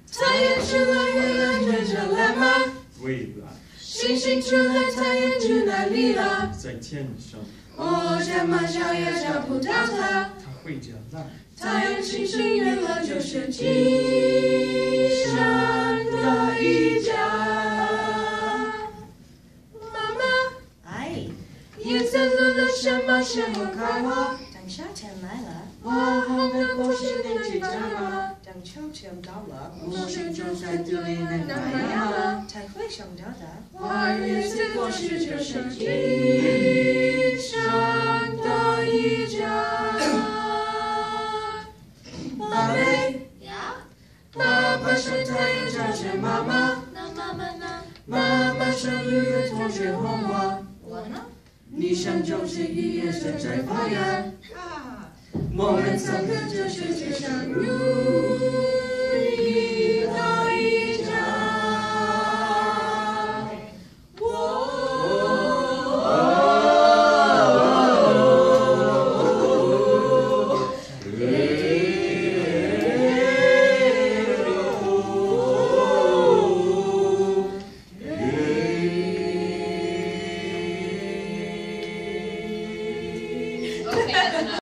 太阳出来，月亮追着来吗？ 未来。 星星出来，太阳去哪里了？ 在天上。 我找马找也找不到它。 它会长大。 太阳、星星、月亮就是地上的一角。妈妈， 哎， 叶子落了什么时候开花？ 等夏天来了， 花红的果实能结长吗？ 等秋天到了， 我是种在地里能长芽吗？ 才会长大的。 花儿叶子果实就是地上的一角。宝贝，爸爸说太阳照着妈妈， 那妈妈呢？ 妈妈说日月同学红我， 我呢？ 你想就是一夜正在发芽。某人曾跟这世界上如